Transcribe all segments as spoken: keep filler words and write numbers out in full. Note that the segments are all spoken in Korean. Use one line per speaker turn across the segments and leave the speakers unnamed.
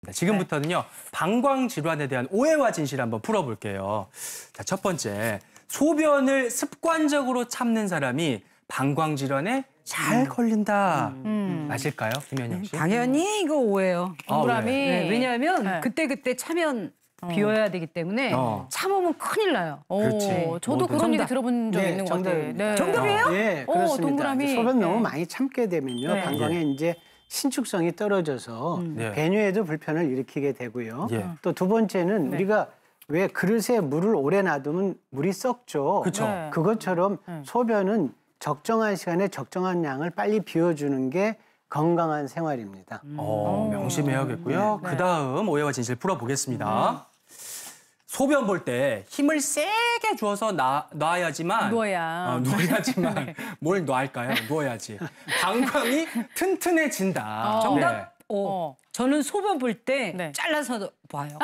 지금부터는요, 방광 질환에 대한 오해와 진실 한번 풀어볼게요. 자, 첫 번째, 소변을 습관적으로 참는 사람이 방광 질환에 잘 걸린다. 음. 맞을까요, 김현영 씨?
당연히 이거 오해요.
동그라미.
아, 네, 왜냐하면
네.
그때그때 차면 비워야 되기 때문에
어.
참으면 큰일 나요.
그렇지.
오, 저도
뭐든.
그런
정답.
얘기 들어본 적
네,
있는 것 같아요.
정답입니다.
정답이에요?
예,
오,
그렇습니다.
동그라미.
소변 너무
네.
많이 참게 되면요.
네.
방광에 이제 신축성이 떨어져서
네.
배뇨에도 불편을 일으키게 되고요.
예.
또 두 번째는
네.
우리가 왜 그릇에 물을 오래 놔두면 물이 썩죠.
그쵸.
네.
그것처럼
네.
소변은 적정한 시간에 적정한 양을 빨리 비워주는 게 건강한 생활입니다.
어, 명심해야겠고요.
네.
그 다음 오해와 진실 풀어보겠습니다. 소변 볼 때 힘을 세게 줘서 놔, 놔야지만
누워야.
어, 누워야지만 뭘 놔할까요? 누워야지. 방광이 튼튼해진다.
어.
정답.
네.
어. 저는 소변 볼 때
네.
잘라서 봐요.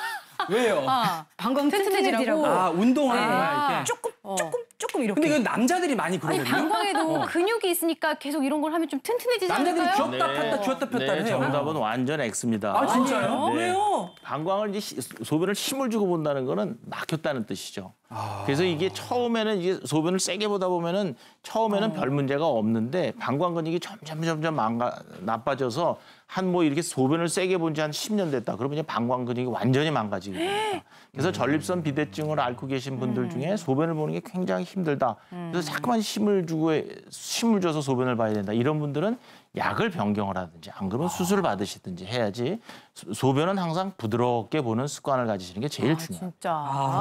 왜요?
아,
방광
튼튼해지라고.
튼튼해지라고.
아, 운동하는 거야, 이게.
조금
어.
조금 조금 이렇게.
근데 이건 남자들이 많이
아니,
그러거든요.
방광에도
어.
근육이 있으니까 계속 이런 걸 하면 좀 튼튼해지지
남자들이
않을까요?
쥐었다 폈다 쥐었다 폈다
네,
해요.
정답은 완전 X입니다.
아, 진짜요?
네.
왜요?
방광을 이제 시- 소변을 힘을 주고 본다는 거는 막혔다는 뜻이죠. 그래서 이게 처음에는 이게 소변을 세게 보다 보면은 처음에는 별 문제가 없는데 방광 근육이 점점 점점 망가, 나빠져서 한 뭐 이렇게 소변을 세게 본 지 한 십 년 됐다. 그러면 이제 방광 근육이 완전히 망가지게 됩니다. 그래서 전립선 비대증을 앓고 계신 분들 중에 소변을 보는 게 굉장히 힘들다. 그래서 자꾸만 힘을 주고 힘을 줘서 소변을 봐야 된다. 이런 분들은 약을 변경을 하든지 안 그러면 수술을 받으시든지 해야지 소- 소변은 항상 부드럽게 보는 습관을 가지시는 게 제일
아,
중요합니다.
진짜.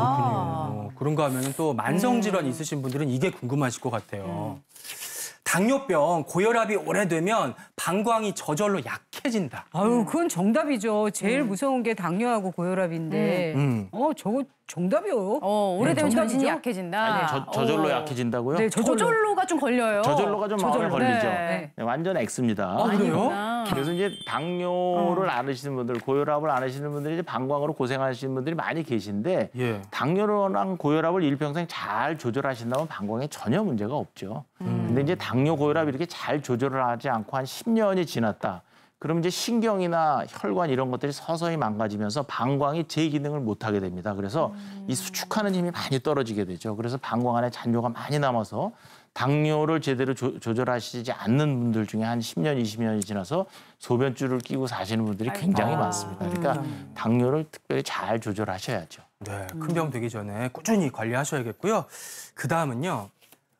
어, 그런가 하면 또 만성질환
음.
있으신 분들은 이게 궁금하실 것 같아요. 당뇨병, 고혈압이 오래되면 방광이 저절로 약해진다.
아유, 그건 정답이죠. 제일 무서운 게 당뇨하고 고혈압인데.
음.
어, 저거 정답이요.
어, 오래되면
네,
전신이
정답이죠?
약해진다.
아니, 저, 저절로
어.
약해진다고요?
네, 저절로.
저절로가 좀 걸려요.
저절로가 좀 마음에
저절로.
걸리죠.
네.
네, 완전 X입니다.
아, 그래요?
아니구나.
그래서 이제 당뇨를 앓으시는 분들, 고혈압을 앓으시는 분들이 이제 방광으로 고생하시는 분들이 많이 계신데
예.
당뇨랑 고혈압을 일평생 잘 조절하신다면 방광에 전혀 문제가 없죠. 근데 이제 당뇨, 고혈압 이렇게 잘 조절을 하지 않고 한 십 년이 지났다. 그럼 이제 신경이나 혈관 이런 것들이 서서히 망가지면서 방광이 제 기능을 못하게 됩니다. 그래서 이 수축하는 힘이 많이 떨어지게 되죠. 그래서 방광 안에 잔뇨가 많이 남아서 당뇨를 제대로 조, 조절하시지 않는 분들 중에 한 십 년, 이십 년이 지나서 소변줄을 끼고 사시는 분들이 굉장히 많습니다. 그러니까 당뇨를 특별히 잘 조절하셔야죠.
네, 큰 병 되기 전에 꾸준히 관리하셔야겠고요. 그 다음은요.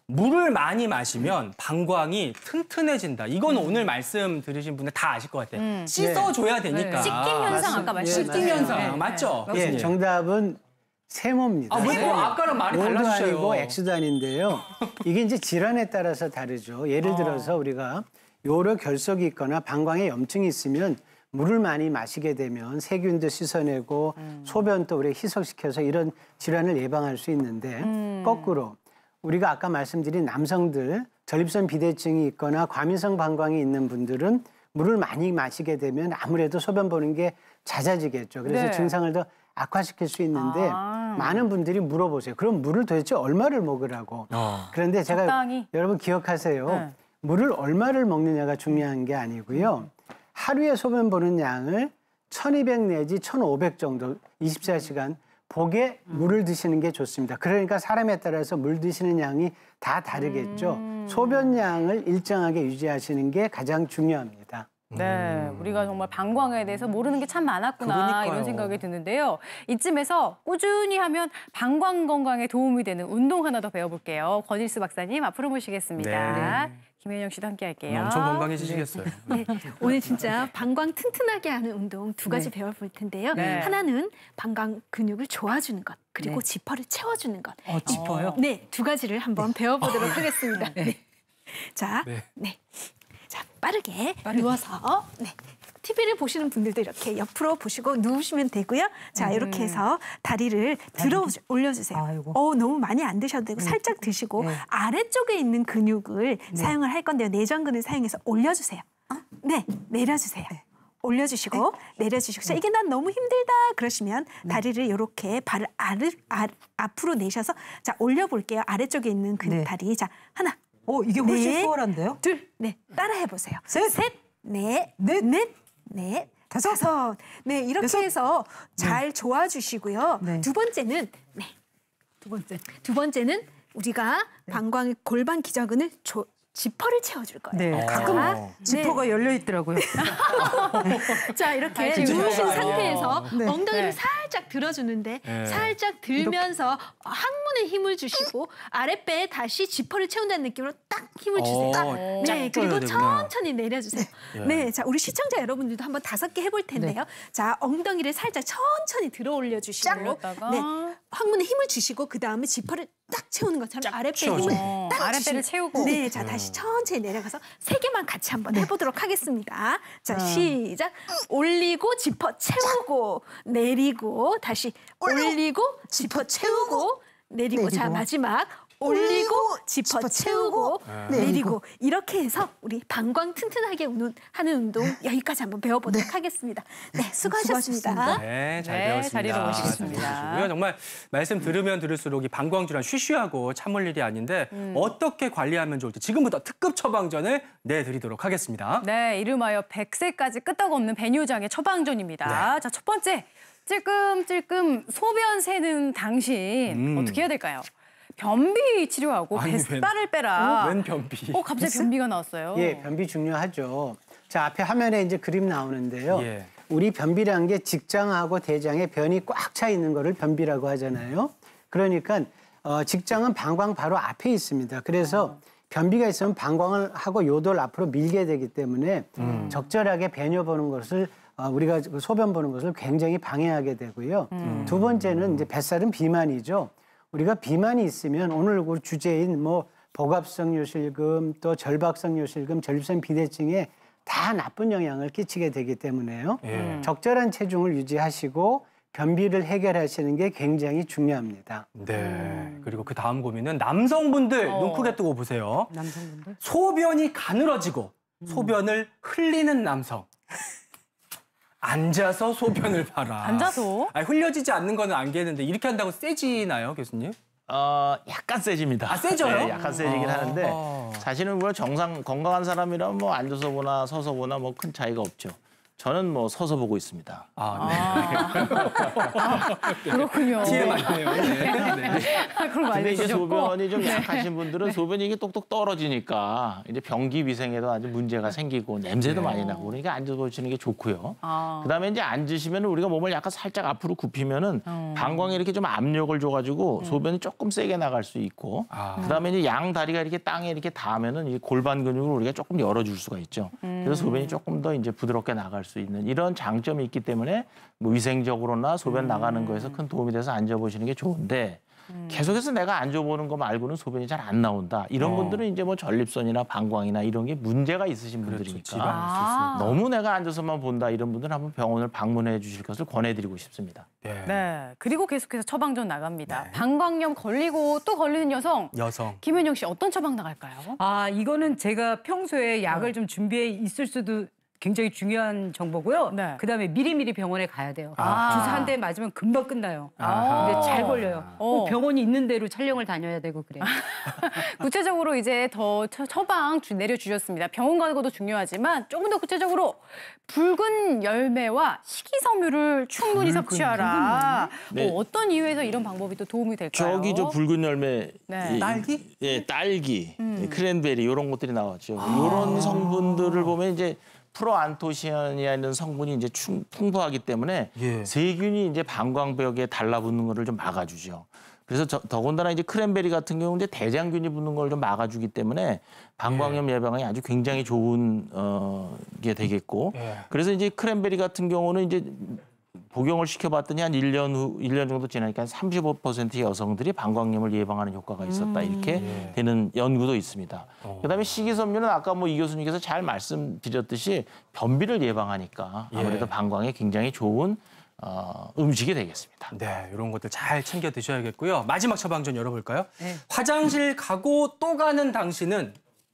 물을 많이 마시면 방광이 튼튼해진다. 이건 오늘 말씀 들으신 분들 다 아실 것 같아요. 씻어줘야 되니까.
씻김 현상 아까
예,
말씀.
씻김
맞아요.
현상
네.
맞죠?
예,
교수님?
정답은 세모입니다.
아, 왜 또
세모.
아까랑 말이
O도
달라지셔요?
아니고 X도 아닌데요. 이게 이제 질환에 따라서 다르죠. 예를 들어서 우리가 요로 결석이 있거나 방광에 염증이 있으면 물을 많이 마시게 되면 세균도 씻어내고 소변도 우리 희석시켜서 이런 질환을 예방할 수 있는데 거꾸로 우리가 아까 말씀드린 남성들 전립선 비대증이 있거나 과민성 방광이 있는 분들은 물을 많이 마시게 되면 아무래도 소변 보는 게 잦아지겠죠. 그래서
네.
증상을 더 악화시킬 수 있는데
아.
많은 분들이 물어보세요. 그럼 물을 도대체 얼마를 먹으라고.
어.
그런데 제가
적당히.
여러분 기억하세요.
네.
물을 얼마를 먹느냐가 중요한 게 아니고요. 하루에 소변 보는 양을 천이백 내지 천오백 정도 이십사 시간 보게 물을 드시는 게 좋습니다. 그러니까 사람에 따라서 물 드시는 양이 다 다르겠죠.
음.
소변량을 일정하게 유지하시는 게 가장 중요합니다.
네, 우리가 정말 방광에 대해서 모르는 게 참 많았구나
그러니까요.
이런 생각이 드는데요. 이쯤에서 꾸준히 하면 방광 건강에 도움이 되는 운동 하나 더 배워볼게요. 권일수 박사님 앞으로 모시겠습니다.
네.
김현영 씨도 함께 할게요.
엄청 건강해지시겠어요.
네, 오늘 진짜 방광 튼튼하게 하는 운동 두 가지 배워볼 텐데요.
네.
하나는 방광 근육을 조아주는 것, 그리고
네.
지퍼를 채워주는 것.
어, 짚어요?
네, 두 가지를 한번 배워보도록 하겠습니다. 네. 자,
네.
네. 자, 빠르게, 누워서, 네. 티비를 보시는 분들도 이렇게 옆으로 보시고 누우시면 되고요. 자, 이렇게 해서 다리를 들어 올려주세요.
아이고.
어, 너무 많이 안 드셔도 되고 살짝 드시고
네.
아래쪽에 있는 근육을 사용을 할 건데요. 내전근을 사용해서 올려주세요. 네, 내려주세요. 올려주시고 내려주시고 자, 이게 난 너무 힘들다 그러시면 다리를 이렇게 발을 아르, 아, 앞으로 내셔서 자 올려볼게요. 아래쪽에 있는 그
네.
다리. 자, 하나,
어, 이게 훨씬
네.
수월한데요?
둘, 네, 따라해보세요.
셋.
셋, 넷,
넷.
넷, 넷, 다섯. 다섯. 네, 이렇게
여섯.
해서 잘 조아주시고요.
네.
두 번째는 네.
두 번째.
두 번째는 우리가 방광 골반 기저근을 조, 지퍼를 채워줄 거예요.
네.
가끔
자,
지퍼가 열려 있더라고요.
자 이렇게
알지,
누우신
알지.
상태에서
네.
엉덩이를
네.
살짝 들어주는데
네.
살짝 들면서 항문에 힘을 주시고 아랫배에 다시 지퍼를 채운다는 느낌으로 딱 힘을 주세요.
어,
딱.
쫙
네,
줘야
그리고
되구나.
천천히 내려주세요.
네.
네, 자 우리 시청자 여러분들도 한번 다섯 개 해볼 텐데요. 자 엉덩이를 살짝 천천히 들어 올려주시고,
올렸다가.
네, 항문에 힘을 주시고 그 다음에 지퍼를 딱 채우는 것처럼 아랫배에
채워줘.
힘을
어,
딱
아랫배를
주시면-
채우고.
네, 자 다시 천천히 내려가서 세 개만 같이 한번 해보도록 하겠습니다. 자 시작. 올리고 지퍼 채우고 내리고 다시 올리고 지퍼 채우고 내리고, 자 마지막 올리고 지퍼 채우고 내리고 이렇게 해서 우리 방광 튼튼하게 우는, 하는 운동 여기까지 한번 배워보도록 하겠습니다. 네, 수고하셨습니다.
네, 잘
네,
배웠습니다.
자리로 모시겠습니다.
잘 배우시고요. 정말 말씀 들으면 들을수록 이 방광질환 쉬쉬하고 참을 일이 아닌데
음.
어떻게 관리하면 좋을지 지금부터 특급 처방전을 내드리도록 하겠습니다.
네, 이름하여 백 세까지 끄떡없는 배뇨장의 처방전입니다.
네.
자, 첫 번째, 찔끔찔끔 소변 새는 당신
음.
어떻게 해야 될까요? 변비 치료하고
아니, 웬-
뱃살을 빼라.
웬 변비?
어, 갑자기 변비가 나왔어요.
예, 변비 중요하죠. 자, 앞에 화면에 이제 그림 나오는데요.
예.
우리 변비라는 게 직장하고 대장에 변이 꽉 차 있는 거를 변비라고 하잖아요. 그러니까 어, 직장은 방광 바로 앞에 있습니다. 그래서 변비가 있으면 방광을 하고 요도를 앞으로 밀게 되기 때문에
음.
적절하게 배뇨 보는 것을 어, 우리가 그 소변 보는 것을 굉장히 방해하게 되고요.
음.
두 번째는 이제 뱃살은 비만이죠. 우리가 비만이 있으면 오늘 그 주제인 뭐 복압성 요실금 또 절박성 요실금, 전립선 비대증에 다 나쁜 영향을 끼치게 되기 때문에요.
예.
적절한 체중을 유지하시고 변비를 해결하시는 게 굉장히 중요합니다.
네. 그리고 그 다음 고민은 남성분들
어.
눈 크게 뜨고 보세요.
남성분들.
소변이 가늘어지고 소변을 흘리는 남성. 앉아서 소변을 봐라.
앉아서?
아니, 흘려지지 않는 거는 알겠는데 이렇게 한다고 세지나요, 교수님?
어, 약간 세집니다.
아, 세져요?
네, 약간 세지긴
아.
하는데
아.
사실은 뭐 정상 건강한 사람이라면 뭐 앉아서 보나 서서 보나 뭐 큰 차이가 없죠. 저는 뭐 서서 보고 있습니다.
아, 네.
그렇군요.
티엠아이네요. 네. 네.
그런 거
근데 이제
알려주셨고.
소변이 좀 약하신 분들은 소변이 이게 똑똑 떨어지니까 이제 변기 위생에도 아주 문제가 생기고 냄새도 많이 나고 그러니까 앉아 보시는 게 좋고요.
아.
그다음에 이제 앉으시면 우리가 몸을 약간 살짝 앞으로 굽히면은 방광에 이렇게 좀 압력을 줘가지고 소변이 조금 세게 나갈 수 있고
아.
그다음에 이제 양 다리가 이렇게 땅에 이렇게 닿으면은 이 골반 근육을 우리가 조금 열어줄 수가 있죠. 그래서 소변이 조금 더 이제 부드럽게 나갈 수 있는 이런 장점이 있기 때문에 뭐 위생적으로나 소변 나가는 거에서 큰 도움이 돼서 앉아보시는 게 좋은데 계속해서 내가 앉아보는 거 말고는 소변이 잘 안 나온다. 이런
어.
분들은 이제 뭐 전립선이나 방광이나 이런 게 문제가 있으신
그렇죠.
분들이니까
질환이 있을 수
아.
있습니다.
너무 내가 앉아서만 본다 이런 분들은 한번 병원을 방문해 주실 것을 권해드리고 싶습니다.
네.
네, 그리고 계속해서 처방전 나갑니다. 방광염 걸리고 또 걸리는 여성.
여성.
김은영 씨 어떤 처방 나갈까요?
아, 이거는 제가 평소에 약을 좀 준비해 있을 수도 굉장히 중요한 정보고요.
네.
그다음에 미리미리 병원에 가야 돼요.
아.
주사 한 대 맞으면 금방 끝나요.
아하.
근데 잘 걸려요.
어.
꼭 병원이 있는 대로 촬영을 다녀야 되고 그래요.
구체적으로 이제 더 처- 처방 주- 내려주셨습니다. 병원 가는 것도 중요하지만 조금 더 구체적으로 붉은 열매와 식이섬유를 충분히 섭취하라.
네.
뭐 어떤 이유에서 이런 방법이 또 도움이 될까요?
저기 저 붉은 열매,
네.
이-
딸기?
예, 딸기, 크랜베리 이런 것들이 나왔죠. 이런 성분들을 보면 이제 프로안토시아니아는 성분이 이제 충, 풍부하기 때문에
예.
세균이 이제 방광벽에 달라붙는 거를 좀 막아주죠. 그래서 저, 더군다나 이제 크랜베리 같은 경우는 이제 대장균이 붙는 걸 좀 막아주기 때문에 방광염 예방에 아주 굉장히 좋은 어, 게 되겠고.
예.
그래서 이제 크랜베리 같은 경우는 이제 복용을 시켜봤더니 한 일 년 후, 일 년 정도 지나니까 삼십오 퍼센트의 여성들이 방광염을 예방하는 효과가 있었다. 이렇게
예.
되는 연구도 있습니다.
어.
그다음에 식이섬유는 아까 뭐 이 교수님께서 잘 말씀드렸듯이 변비를 예방하니까 아무래도
예.
방광에 굉장히 좋은 어, 음식이 되겠습니다.
네, 이런 것들 잘 챙겨 드셔야겠고요. 마지막 처방전 열어볼까요?
네.
화장실 가고 또 가는 당신은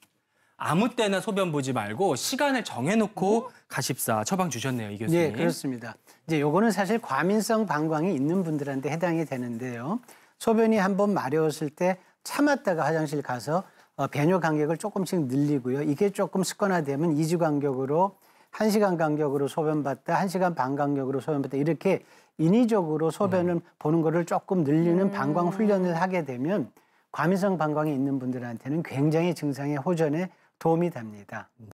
아무 때나 소변 보지 말고 시간을 정해놓고 가십사 처방 주셨네요, 이 교수님.
네, 그렇습니다. 이제 요거는 사실 과민성 방광이 있는 분들한테 해당이 되는데요. 소변이 한번 마려웠을 때 참았다가 화장실 가서 어, 배뇨 간격을 조금씩 늘리고요. 이게 조금 습관화되면 이 주 간격으로 한 시간 간격으로 소변 봤다, 한 시간 반 간격으로 소변 봤다 이렇게 인위적으로 소변을 보는 거를 조금 늘리는 방광 훈련을 하게 되면 과민성 방광이 있는 분들한테는 굉장히 증상의 호전에 도움이 됩니다.